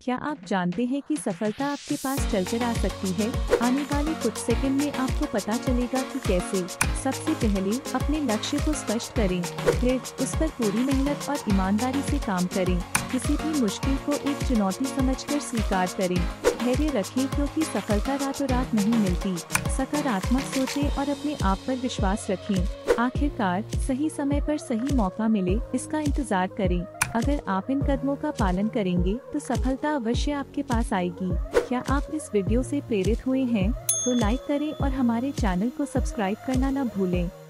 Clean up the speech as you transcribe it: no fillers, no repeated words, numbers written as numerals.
क्या आप जानते हैं कि सफलता आपके पास चलकर आ सकती है? आने वाले कुछ सेकंड में आपको पता चलेगा कि कैसे। सबसे पहले अपने लक्ष्य को स्पष्ट करें, फिर उस पर पूरी मेहनत और ईमानदारी से काम करें। किसी भी मुश्किल को एक चुनौती समझकर स्वीकार करें। धैर्य रखें क्योंकि सफलता रातों रात नहीं मिलती। सकारात्मक सोचें और अपने आप पर विश्वास रखें। आखिरकार सही समय पर सही मौका मिले, इसका इंतजार करें। अगर आप इन कदमों का पालन करेंगे तो सफलता अवश्य आपके पास आएगी। क्या आप इस वीडियो से प्रेरित हुए हैं? तो लाइक करें और हमारे चैनल को सब्सक्राइब करना न भूलें।